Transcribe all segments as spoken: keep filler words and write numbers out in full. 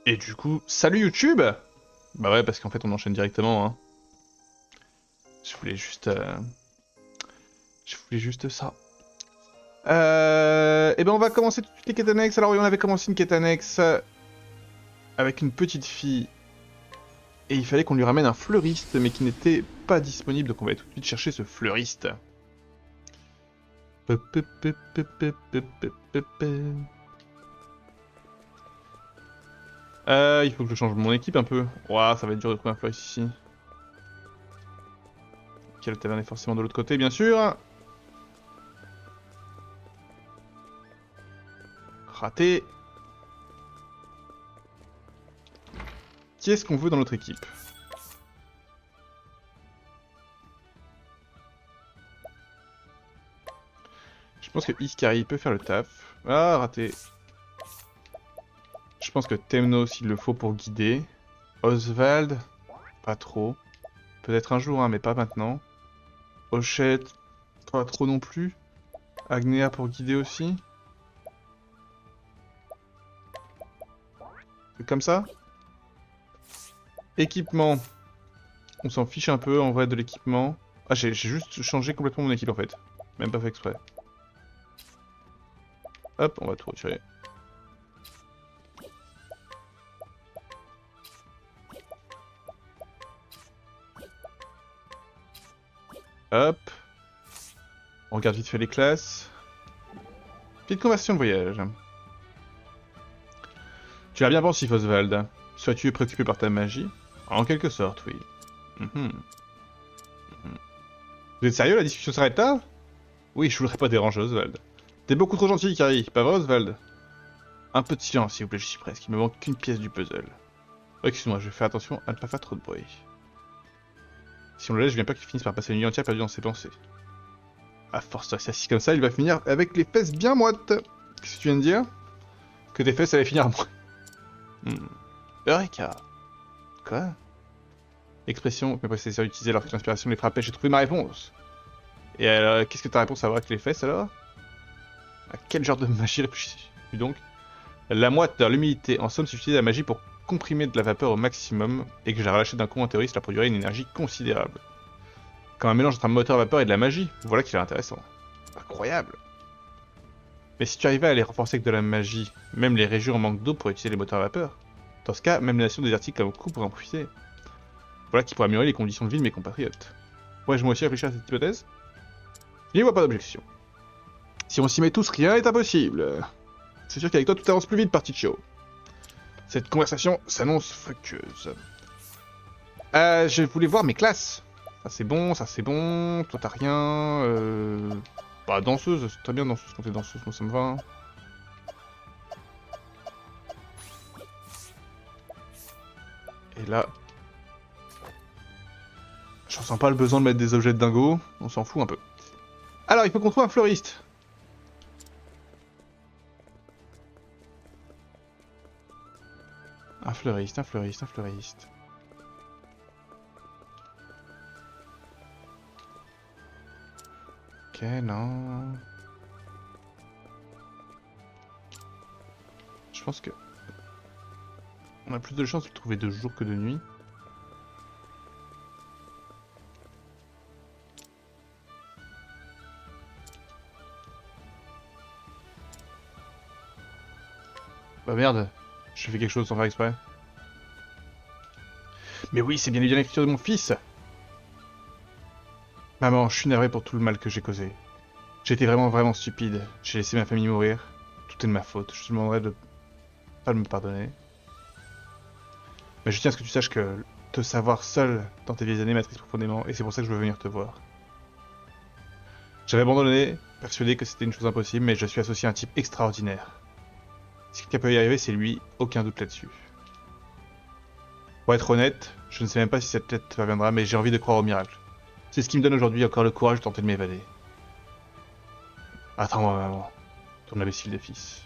Et du coup, salut YouTube! Bah ouais, parce qu'en fait on enchaîne directement, hein. Je voulais juste... euh, Je voulais juste ça. Euh... Et ben on va commencer tout de suite les quêtes annexes. Alors oui, on avait commencé une quête annexe euh, avec une petite fille. Et il fallait qu'on lui ramène un fleuriste, mais qui n'était pas disponible, donc on va tout de suite chercher ce fleuriste. Euh, il faut que je change mon équipe un peu. Ouah, ça va être dur de trouver un fleuriste ici. Quelle taverne est forcément de l'autre côté, bien sûr. Raté. Qui est-ce qu'on veut dans notre équipe? Je pense que Iskari peut faire le taf. Ah, raté. Je pense que Temno s'il le faut pour guider. Oswald, pas trop. Peut-être un jour, hein, mais pas maintenant. Hochette, pas trop non plus. Agnea pour guider aussi. C'est comme ça. Équipement. On s'en fiche un peu en vrai de l'équipement. Ah, j'ai juste changé complètement mon équipe en fait. Même pas fait exprès. Hop, on va tout retirer. Hop. On regarde vite fait les classes. Petite conversion de voyage. Tu l'as bien pensé, Oswald. Soit tu es préoccupé par ta magie? En quelque sorte, oui. Mhm. Mhm. Vous êtes sérieux, la discussion s'arrête là? Oui, je voudrais pas déranger Oswald. T'es beaucoup trop gentil, Ikari, pas vrai, Oswald? Un peu de silence, s'il vous plaît, j'y suis presque. Il me manque qu'une pièce du puzzle. Oh, excuse-moi, je vais faire attention à ne pas faire trop de bruit. Si on le laisse, je viens pas qu'il finisse par passer une nuit entière perdu dans ses pensées. À force de rester assis comme ça, il va finir avec les fesses bien moites. Qu'est-ce que tu viens de dire? Que tes fesses allaient finir à moi. Hmm. Eureka. Quoi? Expression que mes prédécesseurs utilisaient lorsque l'inspiration les frappait, j'ai trouvé ma réponse. Et alors, qu'est-ce que ta réponse à voir avec les fesses alors? À quel genre de magie réfléchis-tu donc? La moiteur, l'humidité, en somme, suffisait la magie pour comprimer de la vapeur au maximum, et que j'ai relâché d'un coup en théorie, cela produirait une énergie considérable. Comme un mélange entre un moteur à vapeur et de la magie, voilà qui est intéressant. Incroyable! Mais si tu arrivais à les renforcer avec de la magie, même les régions en manque d'eau pourraient utiliser les moteurs à vapeur. Dans ce cas, même les nations désertiques comme Ku pourraient en profiter. Voilà qui pourrait améliorer les conditions de vie de mes compatriotes. Pourrais-je moi aussi réfléchir à cette hypothèse? Je n'y vois pas d'objection. Si on s'y met tous, rien n'est impossible. C'est sûr qu'avec toi tout avance plus vite, Particio. Cette conversation s'annonce fructueuse. Euh, je voulais voir mes classes. Ça c'est bon, ça c'est bon, toi t'as rien... Euh... Bah danseuse, c'est très bien danseuse quand t'es danseuse, moi ça me va. Hein. Et là... Je ressens pas le besoin de mettre des objets de dingo, on s'en fout un peu. Alors il faut qu'on trouve un fleuriste. Un fleuriste, un fleuriste, un fleuriste. Ok, non... Je pense que... On a plus de chances de le trouver de jour que de nuit. Bah merde, je fais quelque chose sans faire exprès. Mais oui, c'est bien évidemment l'écriture de mon fils. Maman, je suis navré pour tout le mal que j'ai causé. J'ai été vraiment, vraiment stupide. J'ai laissé ma famille mourir. Tout est de ma faute. Je te demanderai de pas me pardonner. Mais je tiens à ce que tu saches que te savoir seul dans tes vieilles années m'attriste profondément, et c'est pour ça que je veux venir te voir. J'avais abandonné, persuadé que c'était une chose impossible, mais je suis associé à un type extraordinaire. Si quelqu'un peut y arriver, c'est lui, aucun doute là-dessus. Pour être honnête, je ne sais même pas si cette lettre parviendra, mais j'ai envie de croire au miracle. C'est ce qui me donne aujourd'hui encore le courage de tenter de m'évader. Attends-moi, maman. Ton imbécile de fils.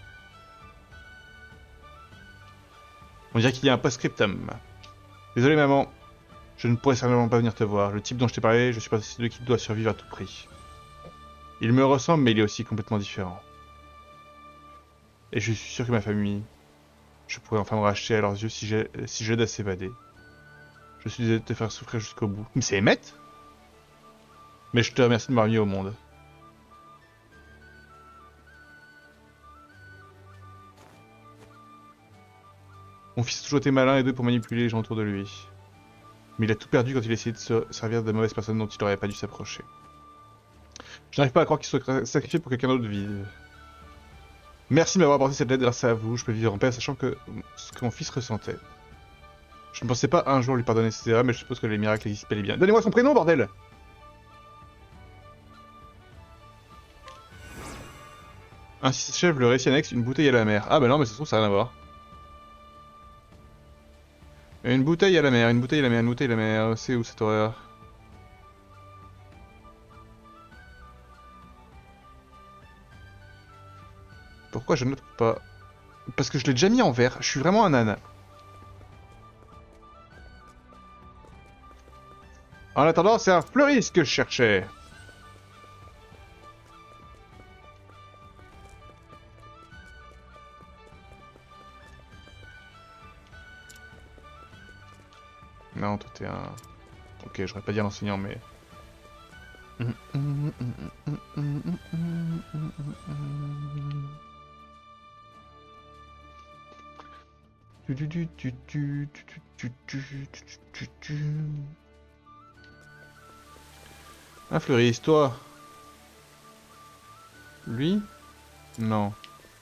On dirait qu'il y a un post-scriptum. Désolé, maman. Je ne pourrais certainement pas venir te voir. Le type dont je t'ai parlé, je suis pas celui qui doit survivre à tout prix. Il me ressemble, mais il est aussi complètement différent. Et je suis sûr que ma famille Je pourrais enfin me racheter à leurs yeux si j'ai si j'aide à s'évader. Je suis désolé de te faire souffrir jusqu'au bout. Mais c'est Emmett? Mais je te remercie de m'avoir mis au monde. Mon fils a toujours été malin et doué pour manipuler les gens autour de lui. Mais il a tout perdu quand il a essayé de se servir de mauvaises personnes dont il n'aurait pas dû s'approcher. Je n'arrive pas à croire qu'il soit sacrifié pour quelqu'un d'autre de vive. Merci de m'avoir apporté cette lettre, grâce à vous. Je peux vivre en paix, sachant que ce que mon fils ressentait. Je ne pensais pas un jour lui pardonner ses erreurs, mais je suppose que les miracles existent bel et bien. Donnez-moi son prénom, bordel! Ainsi s'achève le récit annexe, une bouteille à la mer. Ah bah non, mais ça se trouve, ça n'a rien à voir. Une bouteille à la mer, une bouteille à la mer, une bouteille à la mer. C'est où cette horreur? Pourquoi je note pas? Parce que je l'ai déjà mis en vert. Je suis vraiment un âne. En attendant, c'est un fleuriste que je cherchais. Non, toi t'es un... Ok, j'aurais pas dit l'enseignant, mais... Un fleuriste, toi. Lui? Non.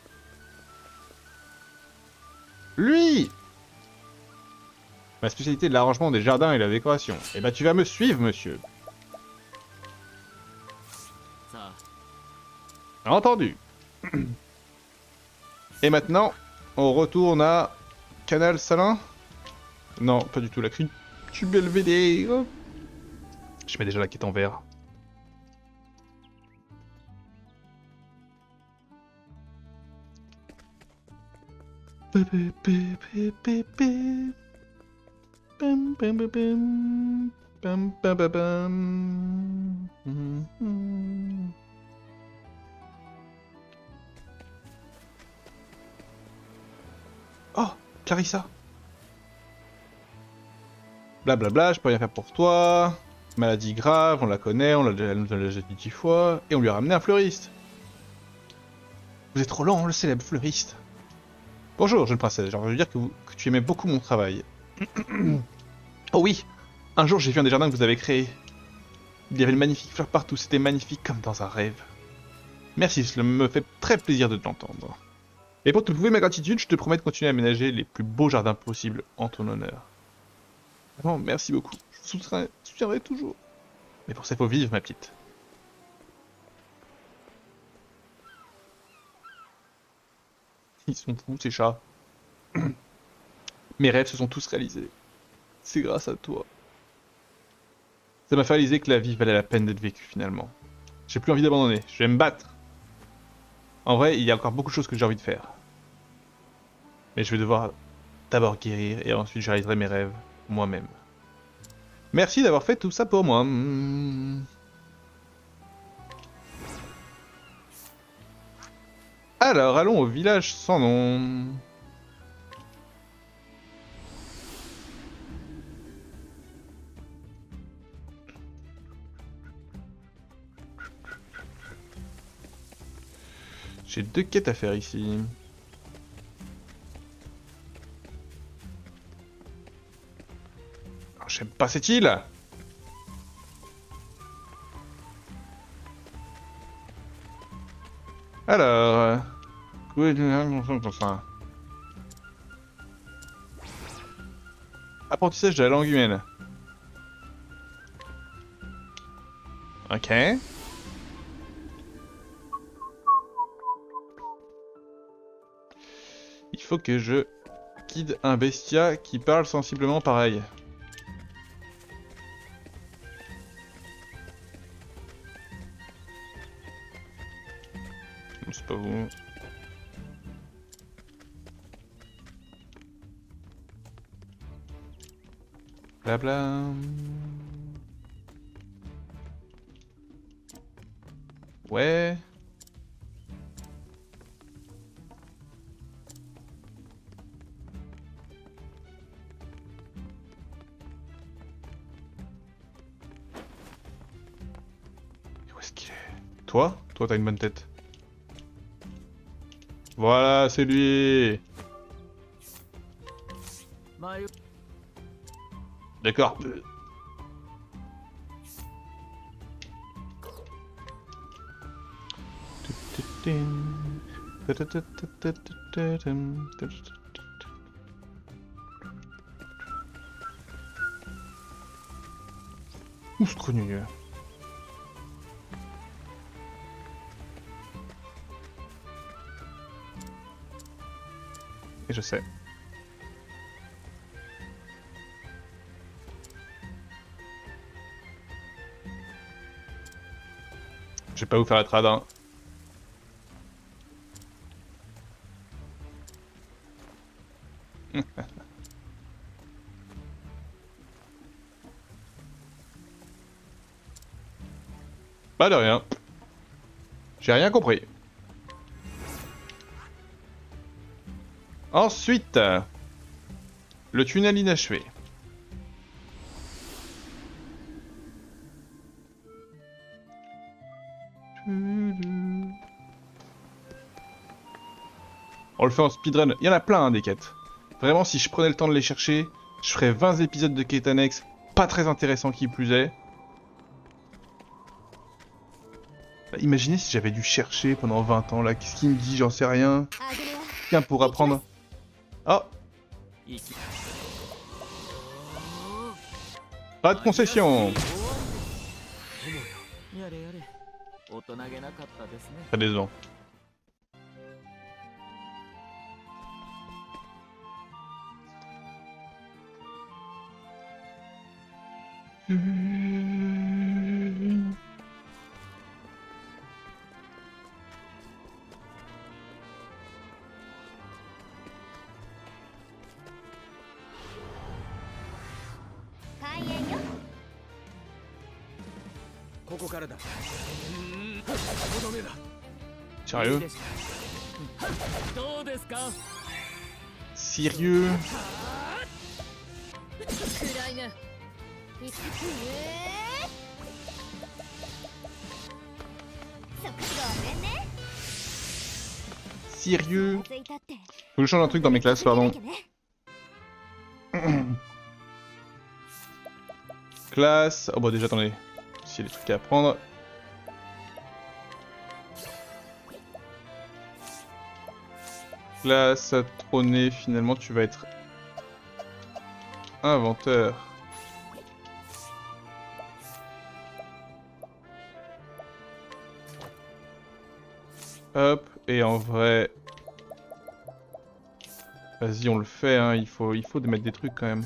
Lui! Ma spécialité est de l'arrangement des jardins et la décoration. Eh ben tu vas me suivre, monsieur. Ça. Entendu. Et maintenant, on retourne à Canal Salin? Non, pas du tout, la cri du Belvédère. Je mets déjà la quête en vert. Bam, bam, bam, bam. Bam, bam, bam, bam. Mm, mm. Oh, Clarissa. Blablabla, bla bla, je peux rien faire pour toi. Maladie grave, on la connaît, on l'a déjà, elle nous l'a déjà dit dix fois. Et on lui a ramené un fleuriste. Vous êtes Roland, le célèbre fleuriste. Bonjour, jeune princesse, j'ai envie de dire que, vous, que tu aimais beaucoup mon travail. Oh oui, un jour j'ai vu un des jardins que vous avez créé. Il y avait de magnifiques fleurs partout, c'était magnifique comme dans un rêve. Merci, cela me fait très plaisir de t'entendre. Et pour te prouver ma gratitude, je te promets de continuer à aménager les plus beaux jardins possibles en ton honneur. Vraiment, merci beaucoup. Je vous soutiendrai, soutiendrai toujours. Mais pour ça, il faut vivre, ma petite. Ils sont fous, ces chats. Mes rêves se sont tous réalisés. C'est grâce à toi. Ça m'a fait réaliser que la vie valait la peine d'être vécue, finalement. J'ai plus envie d'abandonner, je vais me battre. En vrai, il y a encore beaucoup de choses que j'ai envie de faire. Mais je vais devoir d'abord guérir et ensuite je réaliserai mes rêves moi-même. Merci d'avoir fait tout ça pour moi. Mmh. Alors, allons au village sans nom. J'ai deux quêtes à faire ici. Oh, j'aime pas cette île. Alors... Apprentissage de la langue humaine. Ok. Il faut que je guide un bestia qui parle sensiblement pareil. C'est pas vous. Blabla. Ouais. Toi? Toi, t'as une bonne tête. Voilà, c'est lui. D'accord. Ouh, c'est connu. Et je sais. Je vais pas vous faire la trad, hein. Pas de rien. J'ai rien compris. Ensuite, le tunnel inachevé. On le fait en speedrun. Il y en a plein hein, des quêtes. Vraiment, si je prenais le temps de les chercher, je ferais vingt épisodes de quêtes annexes. Pas très intéressant qui plus est. Bah, imaginez si j'avais dû chercher pendant vingt ans là. Qu'est-ce qu'il me dit? J'en sais rien. Tiens, pour apprendre. Oh! Pas de concession! Très décevant. Sérieux? Sérieux? Sérieux? Faut que je change un truc dans mes classes, pardon. Classe... Oh bah déjà, attendez. S'il y a des trucs à apprendre. Classe à trôner, finalement tu vas être... inventeur. Hop, et en vrai... Vas-y, on le fait, hein, il faut, il faut de mettre des trucs quand même.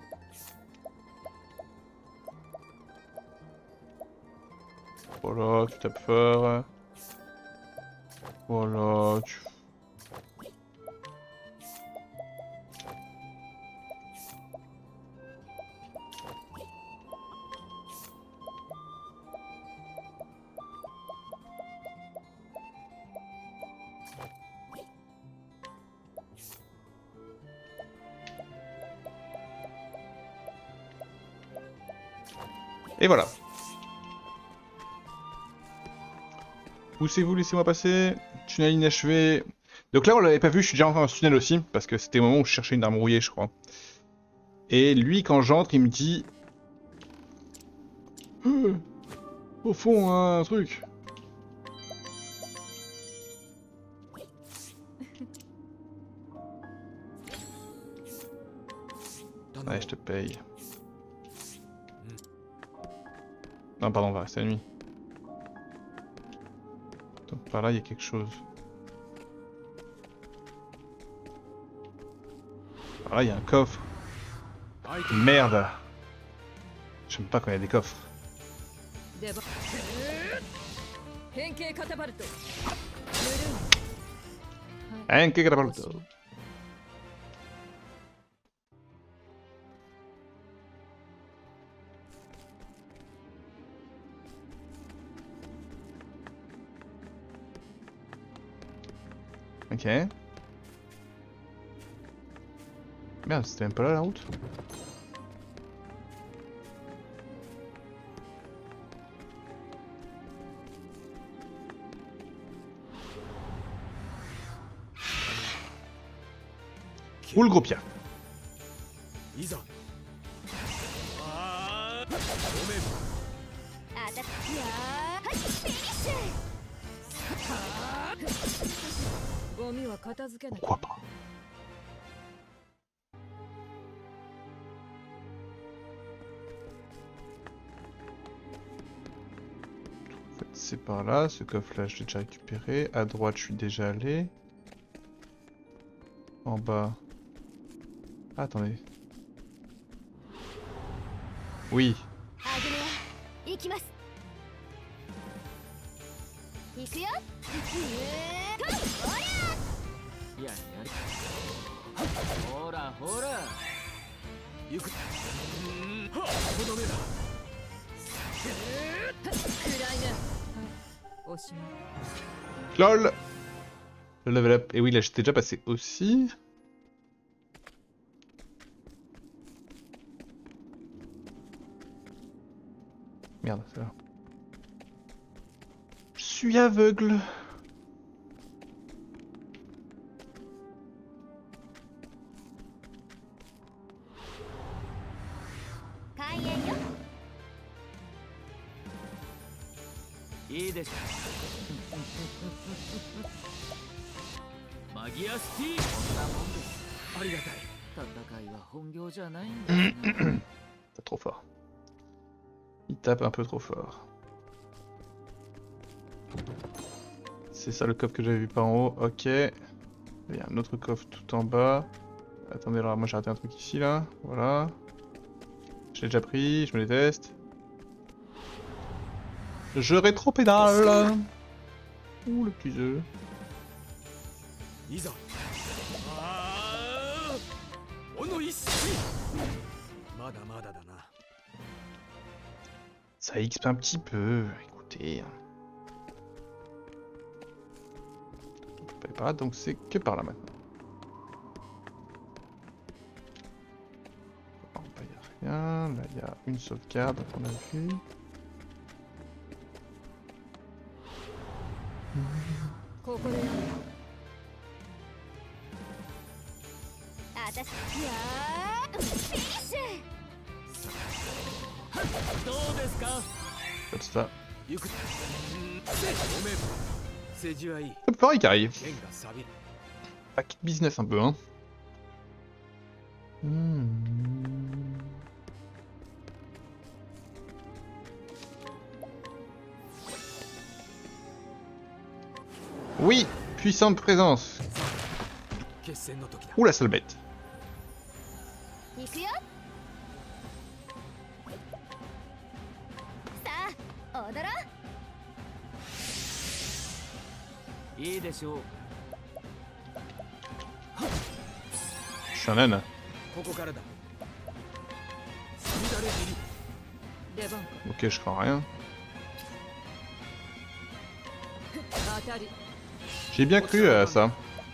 Voilà, tu tapes fort. Voilà, tu... Et voilà. Poussez-vous, laissez-moi passer. Tunnel inachevé. Donc là, on l'avait pas vu, je suis déjà rentré dans ce tunnel aussi, parce que c'était au moment où je cherchais une arme rouillée, je crois. Et lui, quand j'entre, il me dit... Euh, au fond, un truc. Ouais, je te paye. Non, pardon, on va rester à la nuit. Donc par là, il y a quelque chose. Par là, il y a un coffre. Merde. J'aime pas quand il y a des coffres. Henke Catapulto. Ok. Merde, c'était même pas là la route. Ou le gros Pia. Pourquoi pas? C'est par là, ce coffre là je l'ai déjà récupéré. À droite je suis déjà allé. En bas. Ah, attendez. Oui. LOL. Le level up. Et oui, là j'étais déjà passé aussi. Merde, c'est là. Je suis aveugle. C'est trop fort. Il tape un peu trop fort. C'est ça le coffre que j'avais vu par en haut, ok. Il y a un autre coffre tout en bas. Attendez, alors moi j'ai raté un truc ici là, voilà. Je l'ai déjà pris, je me déteste. Je rétro-pédale. Ouh le petit jeu. Ça X P un petit peu, écoutez. On peut pas, donc c'est que par là maintenant. En bas il n'y a rien, là il y a une sauvegarde qu'on a vu. Comme ça. Hop, pareil qui arrive. Pack business un peu, hein. Hmm. Oui, puissante présence. Ouh la sale bête. Je suis un âne. Ok, je crains rien. J'ai bien cru à ça.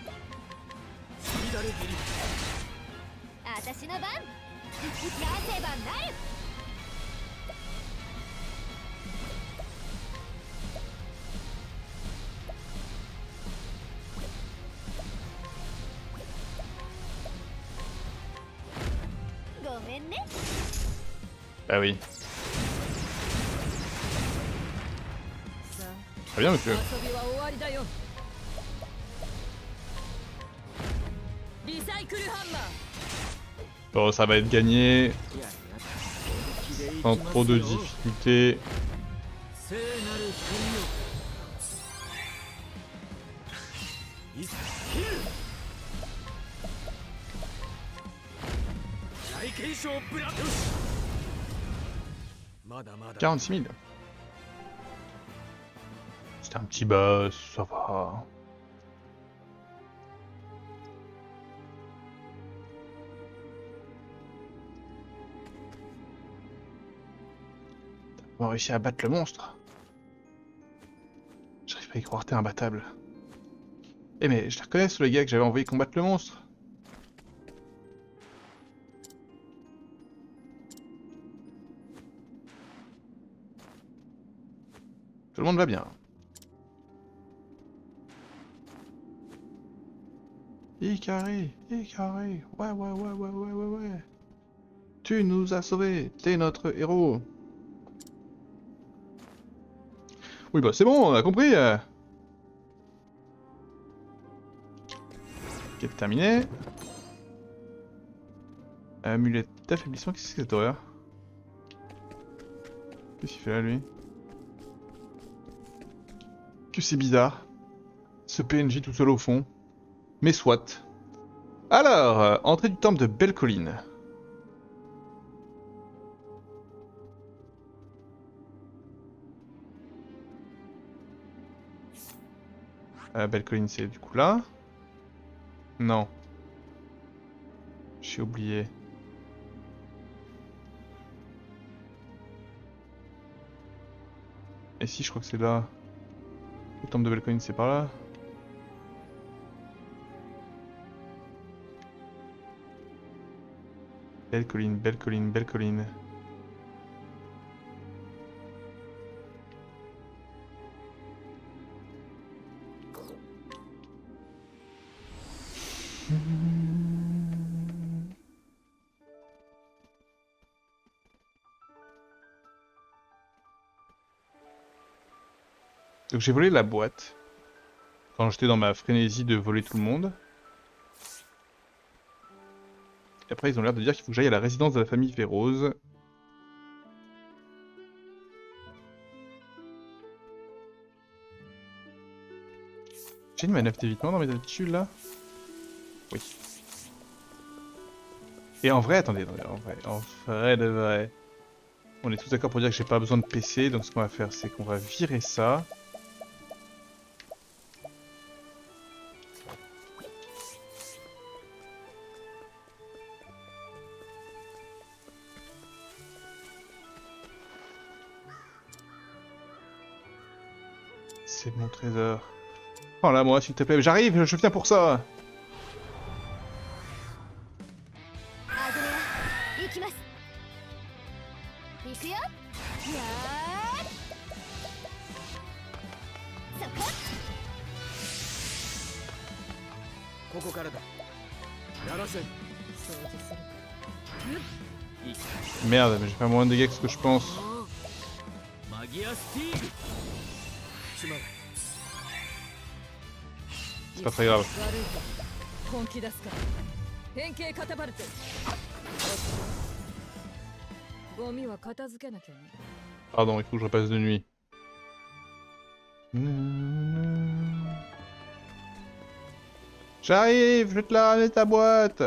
Bah oui. Très bien, monsieur. Bon, ça va être gagné. Sans trop de difficultés. quarante-six mille. C'était un petit boss, ça va. On a réussi à battre le monstre. J'arrive pas à y croire, t'es imbattable. Eh mais je la reconnais, ce le gars que j'avais envoyé combattre le monstre. Tout le monde va bien. Ikari, Ikari, ouais, ouais, ouais, ouais, ouais, ouais, ouais. Tu nous as sauvés, t'es notre héros. Oui, bah c'est bon, on a compris. euh. Ok, terminé. Amulette d'affaiblissement, qu'est-ce que c'est cette horreur? Qu'est-ce qu'il fait là, lui? Que c'est bizarre. Ce P N J tout seul au fond. Mais soit. Alors, euh, entrée du temple de Belle Colline. Euh, Belle Colline, c'est du coup là. Non. J'ai oublié. Et si, je crois que c'est là. Le temple de Belle Colline, c'est par là. Belle Colline, Belle Colline, Belle Colline. Donc j'ai volé la boîte. Quand j'étais dans ma frénésie de voler tout le monde. Et après ils ont l'air de dire qu'il faut que j'aille à la résidence de la famille Férose. J'ai une manœuvre d'évitement dans mes habitudes là? Oui. Et en vrai, attendez, attendez, en vrai, en vrai de vrai. On est tous d'accord pour dire que j'ai pas besoin de P C, donc ce qu'on va faire c'est qu'on va virer ça. C'est mon trésor. Prends-la moi s'il te plaît, j'arrive, je viens pour ça. Merde, mais j'ai fait moins de dégâts que ce que je pense. C'est pas très grave. Pardon, il faut que je repasse de nuit. J'arrive, je vais te la ramener ta boîte.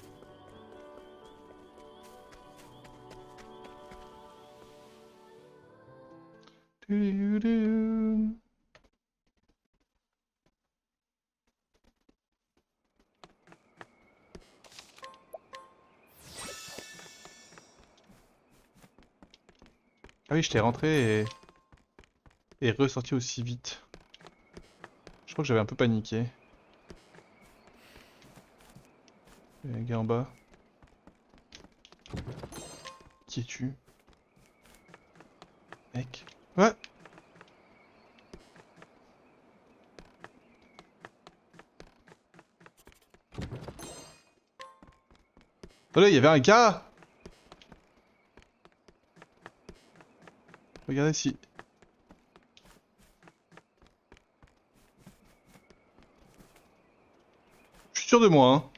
Ah oui, j'étais rentré et... et ressorti aussi vite. Je crois que j'avais un peu paniqué. Il y a un gars en bas. Qui es-tu? Mec. Ouais. Attendez, il y avait un gars. Regardez si... Je suis sûr de moi, hein.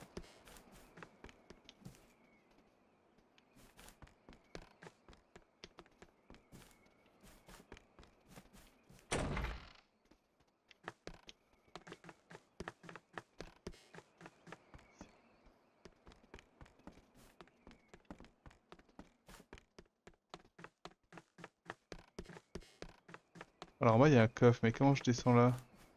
Alors moi il y a un coffre, mais comment je descends là?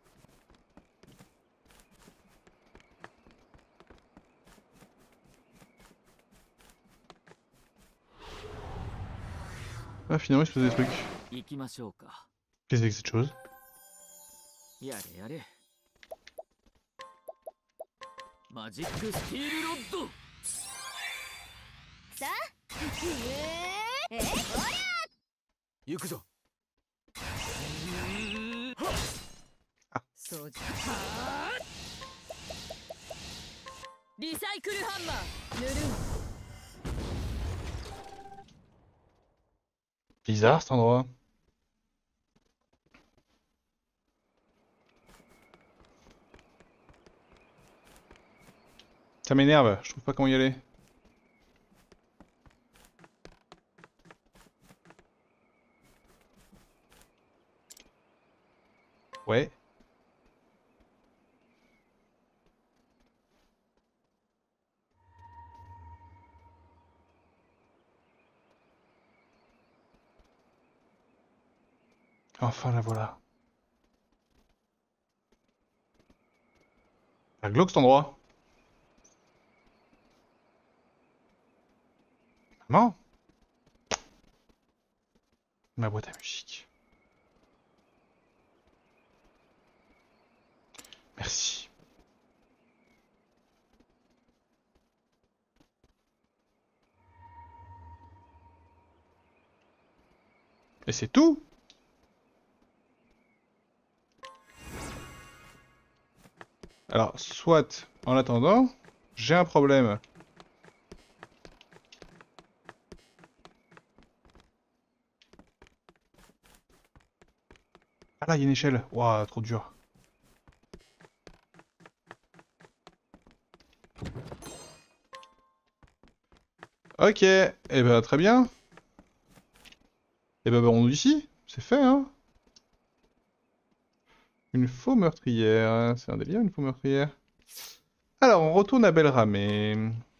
Ah finalement il se passe des trucs. Qu'est-ce que c'est que cette chose? Bizarre cet endroit. Ça m'énerve, je trouve pas comment y aller. Ouais. Enfin la voilà. Un glauque cet endroit. Maman. Ma boîte à musique. Merci. Et c'est tout? Alors, soit, en attendant, j'ai un problème. Ah là, il y a une échelle. Waouh, trop dur. Ok, eh ben très bien. Eh ben, on d'ici, c'est fait, hein. Une faux meurtrière, c'est un délire, une faux meurtrière. Alors, on retourne à Belramé.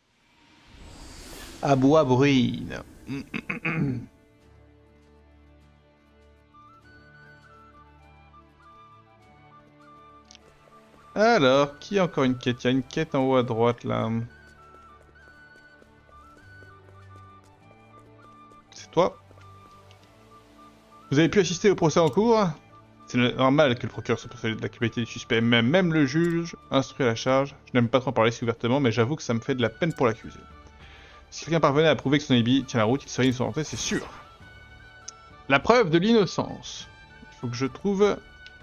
À Bois-Bruine. Alors, qui a encore une quête? Il y a une quête en haut à droite, là. C'est toi. Vous avez pu assister au procès en cours? C'est normal que le procureur se persuade de la culpabilité du suspect, même, même le juge instruit à la charge. Je n'aime pas trop en parler si ouvertement, mais j'avoue que ça me fait de la peine pour l'accusé. Si quelqu'un parvenait à prouver que son alibi tient la route, il serait innocenté, c'est sûr. La preuve de l'innocence. Il faut que je trouve...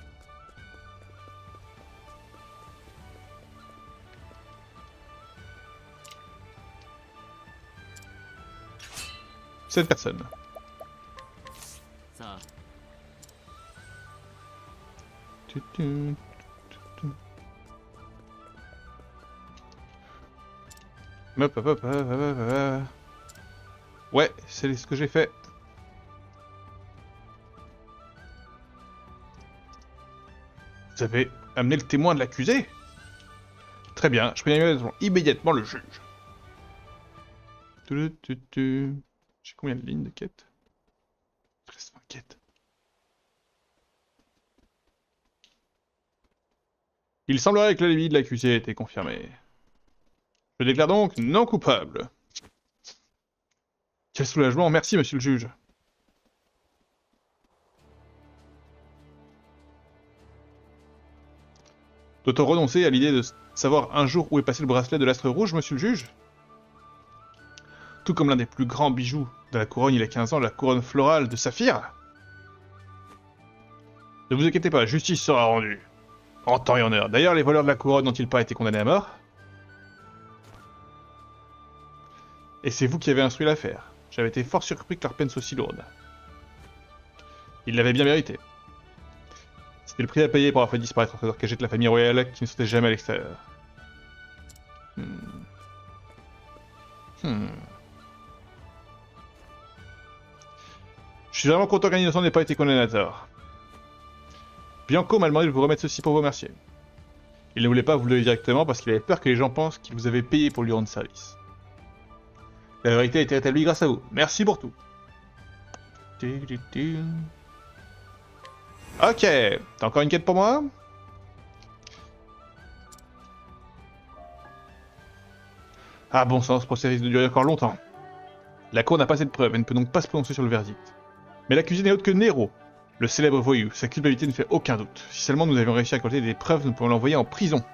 cette personne. Ça. Hop, hop, hop, hop, hop, hop, hop. Ouais, c'est ce que j'ai fait. Vous avez amené le témoin de l'accusé? Très bien, je préviens immédiatement le juge. J'ai combien de lignes de quête? Il reste vingt quêtes. Il semblerait que l'alibi de l'accusé ait été confirmé. Je déclare donc non coupable. Quel soulagement, merci monsieur le juge. Doit-on renoncer à l'idée de savoir un jour où est passé le bracelet de l'astre rouge, monsieur le juge? Tout comme l'un des plus grands bijoux de la couronne il y a quinze ans, la couronne florale de saphir? Ne vous inquiétez pas, justice sera rendue. En temps et en heure. D'ailleurs, les voleurs de la couronne n'ont-ils pas été condamnés à mort? Et c'est vous qui avez instruit l'affaire. J'avais été fort surpris que leur peine soit si lourde. Ils l'avaient bien mérité. C'était le prix à payer pour avoir fait disparaître un trésor caché de la famille royale qui ne sortait jamais à l'extérieur. Hmm. Hmm. Je suis vraiment content qu'un innocent n'ait pas été condamné à tort. Bianco m'a demandé de vous remettre ceci pour vous remercier. Il ne voulait pas vous le donner directement parce qu'il avait peur que les gens pensent qu'il vous avait payé pour lui rendre service. La vérité a été rétablie grâce à vous. Merci pour tout. Ok, t'as encore une quête pour moi? Ah bon sang, ce procès risque de durer encore longtemps. La cour n'a pas assez de preuves et ne peut donc pas se prononcer sur le verdict. Mais l'accusé n'est autre que Nero, le célèbre voyou. Sa culpabilité ne fait aucun doute. Si seulement nous avions réussi à collecter des preuves, nous pourrions l'envoyer en prison.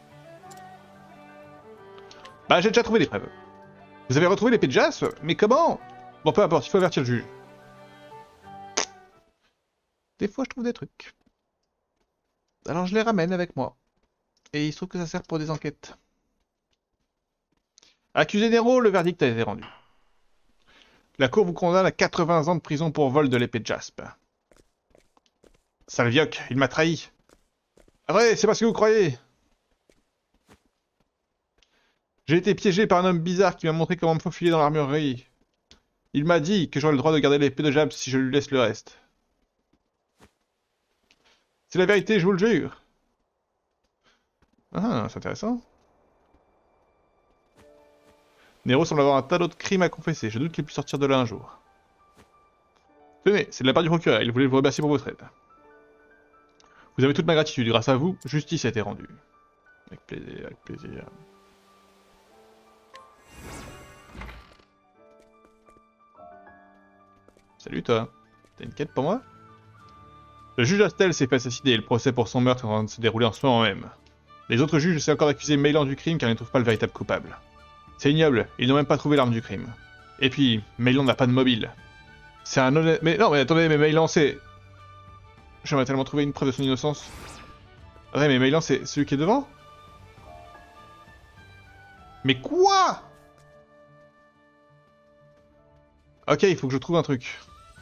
Bah j'ai déjà trouvé des preuves. Vous avez retrouvé l'épée de Jas? Mais comment? Bon, peu importe, il faut avertir le juge. Des fois, je trouve des trucs. Alors, je les ramène avec moi. Et il se trouve que ça sert pour des enquêtes. Accusé Nero, le verdict a été rendu. La cour vous condamne à quatre-vingts ans de prison pour vol de l'épée de jaspe. Salvioc, il m'a trahi. Ah vrai, c'est pas ce que vous croyez. J'ai été piégé par un homme bizarre qui m'a montré comment me faufiler dans l'armurerie. Il m'a dit que j'aurais le droit de garder l'épée de jaspe si je lui laisse le reste. C'est la vérité, je vous le jure. Ah, c'est intéressant. Nero semble avoir un tas d'autres crimes à confesser. Je doute qu'il puisse sortir de là un jour. Tenez, c'est de la part du procureur. Il voulait vous remercier pour votre aide. Vous avez toute ma gratitude. Grâce à vous, justice a été rendue. Avec plaisir, avec plaisir. Salut toi. T'as une quête pour moi? Le juge Astel s'est fait assassiner et le procès pour son meurtre est en train de se dérouler en ce moment même. Les autres juges essaient encore d'accuser Meylan du crime car ils ne trouvent pas le véritable coupable. C'est ignoble, ils n'ont même pas trouvé l'arme du crime. Et puis, Meylan n'a pas de mobile. C'est un honnête... Mais non, mais attendez, mais Meylan c'est... J'aimerais tellement trouver une preuve de son innocence. Ouais, mais Meylan c'est celui qui est devant? Mais quoi? Ok, il faut que je trouve un truc.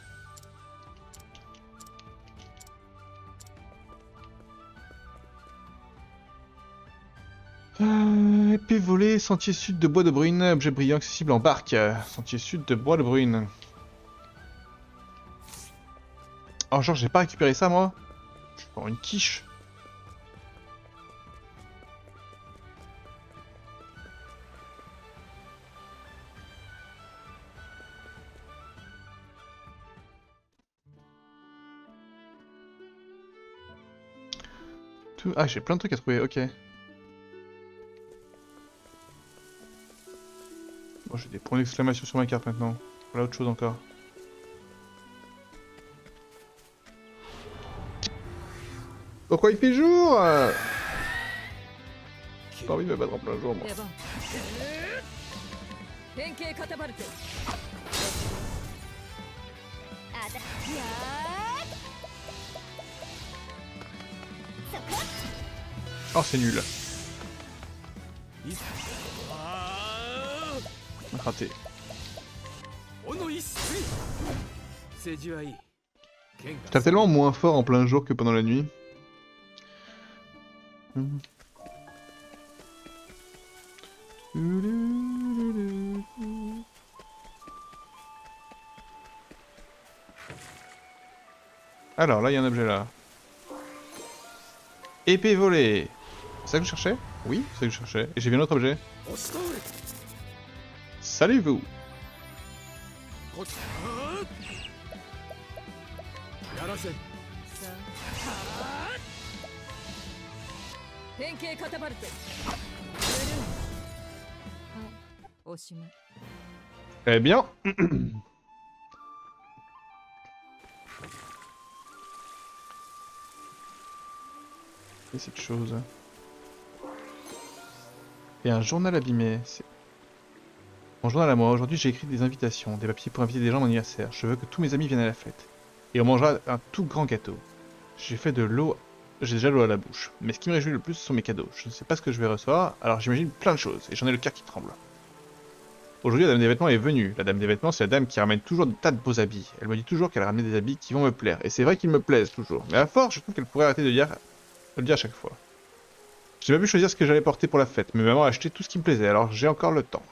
Euh, épée volée, sentier sud de Bois de Brune, objet brillant accessible en barque. Sentier sud de Bois de Brune. Oh, genre, j'ai pas récupéré ça, moi? Je vais avoir une quiche. Tout... Ah, j'ai plein de trucs à trouver, ok. Bon, j'ai des points d'exclamation sur ma carte maintenant. Voilà autre chose encore. Pourquoi il fait jour? J'ai pas envie de me battre en plein jour, moi. Oh, c'est nul. Raté. Je tape tellement moins fort en plein jour que pendant la nuit. Mmh. Alors là, il y a un objet là. Épée volée. C'est ça que je cherchais? Oui, c'est ça que je cherchais. Et j'ai vu un autre objet. Salut vous. Eh bien. Et cette chose. Et un journal abîmé. Mon journal à moi. Aujourd'hui, j'ai écrit des invitations, des papiers pour inviter des gens à mon anniversaire. Je veux que tous mes amis viennent à la fête. Et on mangera un tout grand gâteau. J'ai fait de l'eau. J'ai déjà l'eau à la bouche. Mais ce qui me réjouit le plus, ce sont mes cadeaux. Je ne sais pas ce que je vais recevoir, alors j'imagine plein de choses. Et j'en ai le cœur qui tremble. Aujourd'hui, la dame des vêtements est venue. La dame des vêtements, c'est la dame qui ramène toujours des tas de beaux habits. Elle me dit toujours qu'elle a ramené des habits qui vont me plaire. Et c'est vrai qu'ils me plaisent toujours. Mais à force, je trouve qu'elle pourrait arrêter de, dire... de le dire à chaque fois. J'ai pas pu choisir ce que j'allais porter pour la fête, mais maman a acheté tout ce qui me plaisait, alors j'ai encore le temps.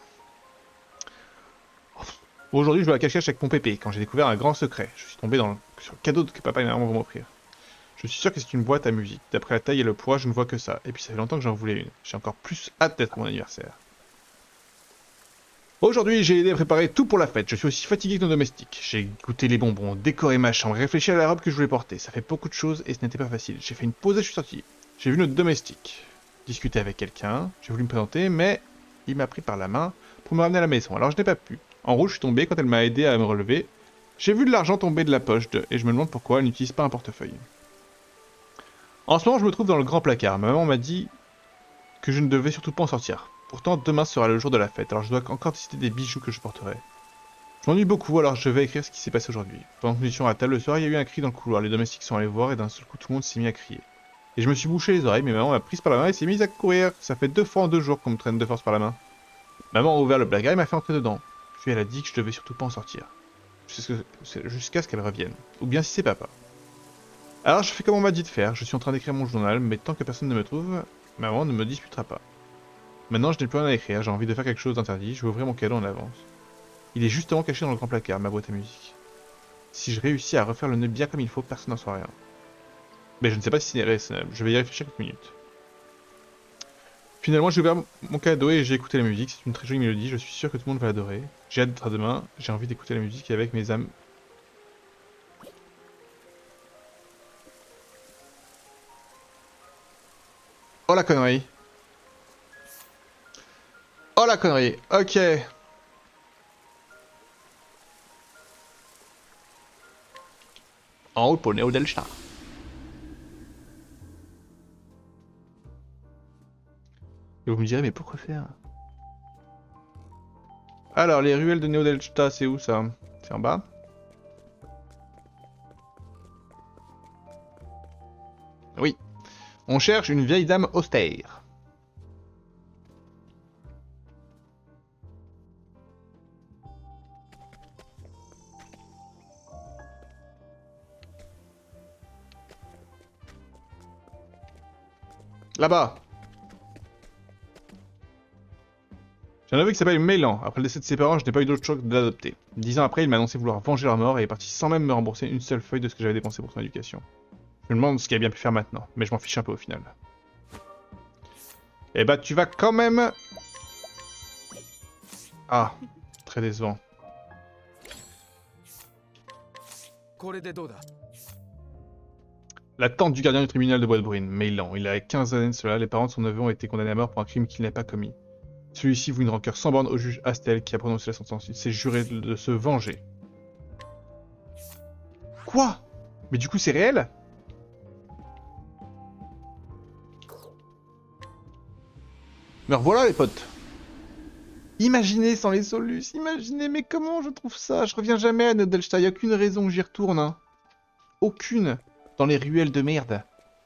Aujourd'hui, je joue à cache-cache avec mon pépé, quand j'ai découvert un grand secret. Je suis tombé dans le... sur le cadeau que papa et maman vont m'offrir. Je suis sûr que c'est une boîte à musique. D'après la taille et le poids, je ne vois que ça. Et puis ça fait longtemps que j'en voulais une. J'ai encore plus hâte d'être mon anniversaire. Aujourd'hui, j'ai aidé à préparer tout pour la fête. Je suis aussi fatigué que nos domestiques. J'ai goûté les bonbons, décoré ma chambre, réfléchi à la robe que je voulais porter. Ça fait beaucoup de choses et ce n'était pas facile. J'ai fait une pause et je suis sorti. J'ai vu notre domestique. Discuter avec quelqu'un. J'ai voulu me présenter, mais il m'a pris par la main pour me ramener à la maison. Alors je n'ai pas pu. En rouge, je suis tombé quand elle m'a aidé à me relever. J'ai vu de l'argent tomber de la poche de... et je me demande pourquoi elle n'utilise pas un portefeuille. En ce moment, je me trouve dans le grand placard. Ma maman m'a dit que je ne devais surtout pas en sortir. Pourtant, demain sera le jour de la fête, alors je dois encore décider des bijoux que je porterai. Je m'ennuie beaucoup, alors je vais écrire ce qui s'est passé aujourd'hui. Pendant que nous étions à table le soir, il y a eu un cri dans le couloir. Les domestiques sont allés voir et d'un seul coup, tout le monde s'est mis à crier. Et je me suis bouché les oreilles, mais maman m'a prise par la main et s'est mise à courir. Ça fait deux fois en deux jours qu'on me traîne de force par la main. Maman a ouvert le placard et m'a fait entrer dedans. Puis elle a dit que je devais surtout pas en sortir. Jusqu'à ce qu'elle revienne. Ou bien si c'est papa. Alors je fais comme on m'a dit de faire, je suis en train d'écrire mon journal, mais tant que personne ne me trouve, maman ne me disputera pas. Maintenant je n'ai plus rien à écrire, j'ai envie de faire quelque chose d'interdit, je vais ouvrir mon cadeau en avance. Il est justement caché dans le grand placard, ma boîte à musique. Si je réussis à refaire le nœud bien comme il faut, personne n'en saura rien. Mais je ne sais pas si c'est raisonnable, je vais y réfléchir quelques minutes. Finalement j'ai ouvert mon cadeau et j'ai écouté la musique, c'est une très jolie mélodie, je suis sûr que tout le monde va l'adorer. J'ai hâte d'être à demain, j'ai envie d'écouter la musique avec mes âmes. Oh la connerie. Oh la connerie, ok. En route pour le Néo Delta. Et vous me direz, mais pourquoi faire? Alors, les ruelles de Néo Delta, c'est où ça? C'est en bas? Oui. On cherche une vieille dame austère. Là-bas. J'ai un neveu qui s'appelle Mélan. Après le décès de ses parents, je n'ai pas eu d'autre choix que de l'adopter. Dix ans après, il m'a annoncé vouloir venger leur mort et est parti sans même me rembourser une seule feuille de ce que j'avais dépensé pour son éducation. Je me demande ce qu'il a bien pu faire maintenant, mais je m'en fiche un peu au final. Eh bah tu vas quand même... Ah, très décevant. La tante du gardien du tribunal de Bois de Brune, Mélan. Il a quinze années de cela, les parents de son neveu ont été condamnés à mort pour un crime qu'il n'a pas commis. Celui-ci voue une rancœur sans borne au juge Astel qui a prononcé la sentence. Il s'est juré de, de se venger. Quoi? Mais du coup c'est réel? Mais voilà les potes. Imaginez sans les solus, imaginez, mais comment je trouve ça? Je reviens jamais à Nodelstadt, y a aucune raison que j'y retourne. Hein. Aucune. Dans les ruelles de merde.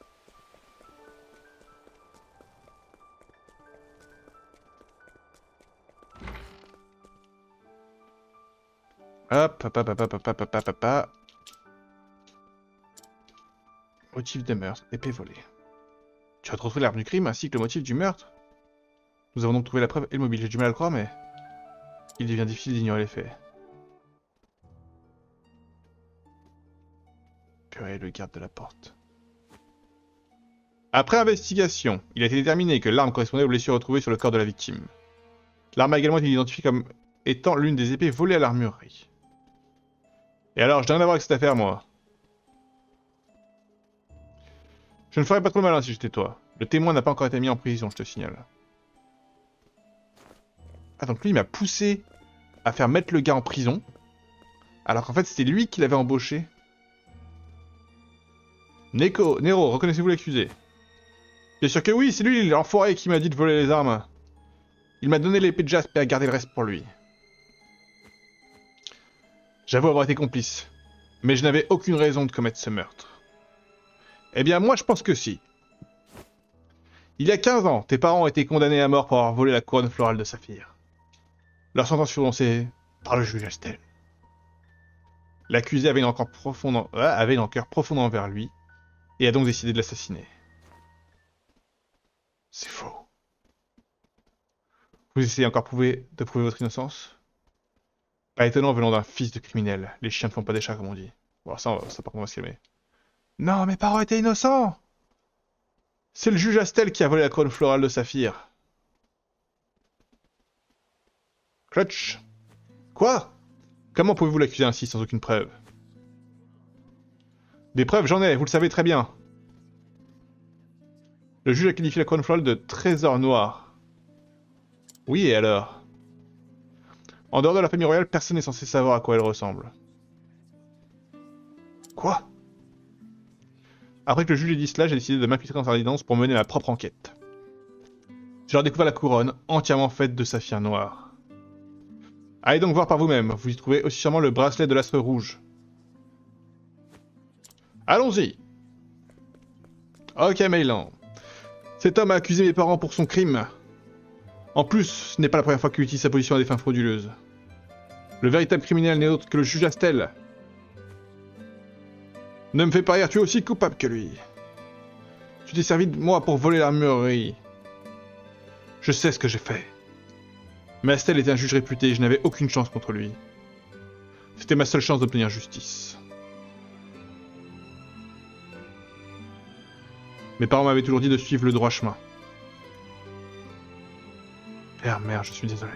Hop, hop, hop, hop, hop, hop, hop, hop, hop, hop. Motif de meurtre, épée volée. Tu as retrouvé l'arme du crime ainsi que le motif du meurtre? Nous avons donc trouvé la preuve et le mobile. J'ai du mal à le croire, mais... il devient difficile d'ignorer les faits. Purée, le garde de la porte. Après investigation, il a été déterminé que l'arme correspondait aux blessures retrouvées sur le corps de la victime. L'arme a également été identifiée comme étant l'une des épées volées à l'armurerie. Et alors, je n'ai rien à voir avec cette affaire, moi. Je ne ferais pas trop malin si j'étais toi. Le témoin n'a pas encore été mis en prison, je te signale. Ah, donc lui, il m'a poussé à faire mettre le gars en prison. Alors qu'en fait, c'était lui qui l'avait embauché. Neko, Nero, reconnaissez-vous l'accusé? Bien sûr que oui, c'est lui l'enfoiré qui m'a dit de voler les armes. Il m'a donné l'épée de Jaspe et a gardé le reste pour lui. J'avoue avoir été complice. Mais je n'avais aucune raison de commettre ce meurtre. Eh bien, moi, je pense que si. Il y a quinze ans, tes parents ont été condamnés à mort pour avoir volé la couronne florale de Saphir. Leur sentence fut prononcée par le juge Astel. L'accusé avait une rancœur profonde, en... euh, avait une rancœur profonde envers lui, et a donc décidé de l'assassiner. C'est faux. Vous essayez encore prouver, de prouver votre innocence? Pas étonnant venant d'un fils de criminel. Les chiens ne font pas des chats, comme on dit. Bon, ça, on va, ça par contre, on va se calmer. Non, mes parents étaient innocents! C'est le juge Astel qui a volé la couronne florale de Saphir. Clutch. Quoi? Comment pouvez-vous l'accuser ainsi sans aucune preuve? Des preuves, j'en ai, vous le savez très bien. Le juge a qualifié la couronne florale de trésor noir. Oui, et alors? En dehors de la famille royale, personne n'est censé savoir à quoi elle ressemble. Quoi? Après que le juge ait dit cela, j'ai décidé de m'infiltrer dans sa résidence pour mener ma propre enquête. J'ai alors découvert la couronne, entièrement faite de saphir noir. Allez donc voir par vous-même, vous y trouvez aussi sûrement le bracelet de l'astre rouge. Allons-y. Ok, Mélan. Cet homme a accusé mes parents pour son crime. En plus, ce n'est pas la première fois qu'il utilise sa position à des fins frauduleuses. Le véritable criminel n'est autre que le juge Astel. Ne me fais pas rire, tu es aussi coupable que lui. Tu t'es servi de moi pour voler l'armurerie. Je sais ce que j'ai fait. Mais Astel était un juge réputé et je n'avais aucune chance contre lui. C'était ma seule chance d'obtenir justice. Mes parents m'avaient toujours dit de suivre le droit chemin. Père, mère, je suis désolé.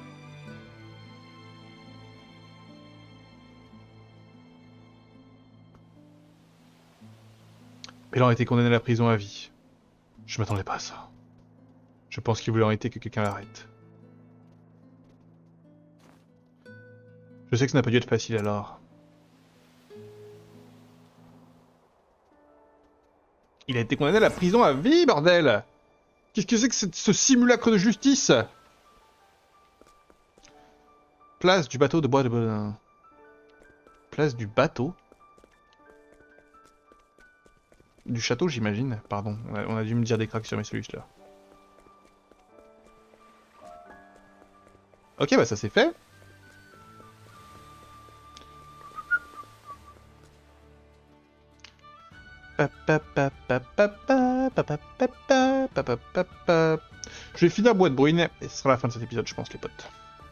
Pélan a été condamné à la prison à vie. Je m'attendais pas à ça. Je pense qu'il voulait en été que quelqu'un l'arrête. Je sais que ça n'a pas dû être facile alors. Il a été condamné à la prison à vie, bordel! Qu'est-ce que c'est que ce, ce simulacre de justice? Place du bateau de Bois de Bodin. Place du bateau? Du château, j'imagine. Pardon, on a, on a dû me dire des cracks sur mes solutions là. Ok, bah ça c'est fait. Je vais finir Bois de Bruine et ce sera la fin de cet épisode, je pense, les potes.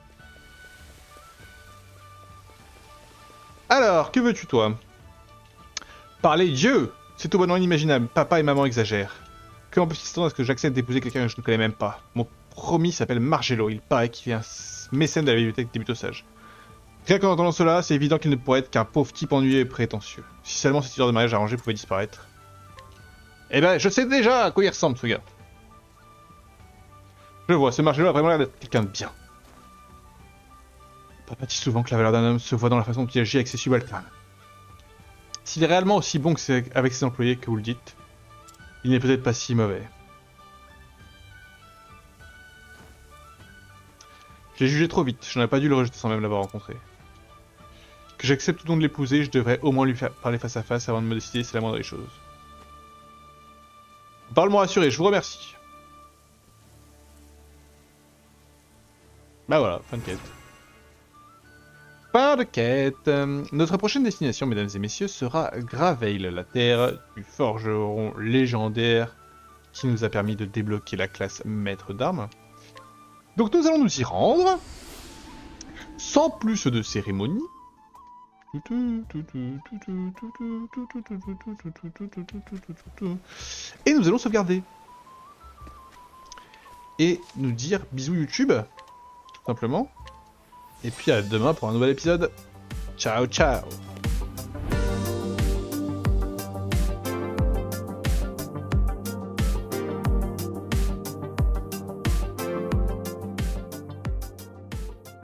Alors, que veux-tu, toi? Parler Dieu! C'est tout bonnement inimaginable. Papa et maman exagèrent. Comment peut-il s'attendre à ce que j'accepte d'épouser quelqu'un que je ne connais même pas? Mon promis s'appelle Margello. Il paraît qu'il est un mécène de la bibliothèque des Butosages. Rien qu'en entendant cela, c'est évident qu'il ne pourrait être qu'un pauvre type ennuyé et prétentieux. Si seulement cette histoire de mariage arrangé pouvait disparaître. Eh ben, je sais déjà à quoi il ressemble, ce gars. Je vois, ce Margello a vraiment l'air d'être quelqu'un de bien. Papa dit souvent que la valeur d'un homme se voit dans la façon dont il agit avec ses subalternes. S'il est réellement aussi bon que c'est avec ses employés que vous le dites, il n'est peut-être pas si mauvais. Je l'ai jugé trop vite, je n'aurais pas dû le rejeter sans même l'avoir rencontré. Que j'accepte ou non de l'épouser, je devrais au moins lui faire parler face à face avant de me décider, c'est la moindre des choses. Parle-moi assuré, je vous remercie. Bah voilà, fin de quête. Fin de quête. Notre prochaine destination, mesdames et messieurs, sera Graveil, la terre du forgeron légendaire qui nous a permis de débloquer la classe maître d'armes. Donc nous allons nous y rendre, sans plus de cérémonie. Et nous allons sauvegarder. Et nous dire bisous YouTube, tout simplement. Et puis à demain pour un nouvel épisode. Ciao, ciao!